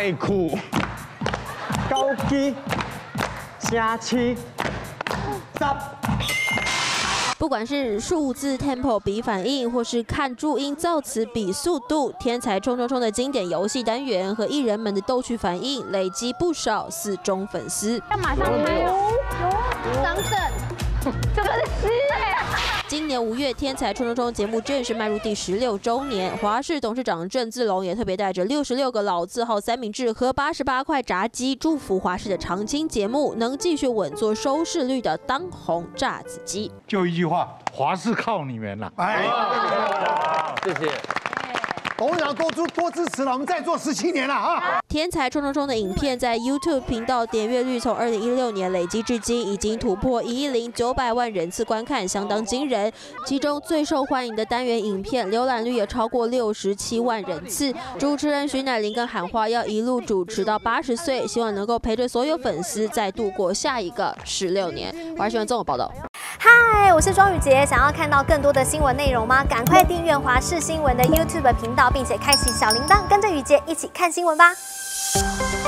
爱酷、高级、加气、10。 不管是数字 tempo 比反应，或是看注音造词比速度，天才冲冲冲的经典游戏单元和艺人们的逗趣反应，累积不少4中粉丝。 要马上拍有张震，这个是诗哎。 今年5月，天才冲冲冲节目正式迈入第16周年。华视董事长郑志龙也特别带着66个老字号三明治和88块炸鸡，祝福华视的常青节目能继续稳坐收视率的当红炸子鸡。 就一句话，华视靠你们了。 哎， 谢谢。 董事长多支持了，我们再做17年了啊！ 天才冲冲冲的影片在 YouTube 频道点阅率从2016年累积至今已经突破1亿900万人次观看，相当惊人。其中最受欢迎的单元影片浏览率也超过67万人次。主持人徐乃麟更喊话要一路主持到80岁，希望能够陪着所有粉丝再度过下一个16年。华视新闻综合报道。 嗨，我是庄宇杰，想要看到更多的新闻内容吗？赶快订阅华视新闻的 YouTube 频道，并且开启小铃铛，跟着宇杰一起看新闻吧。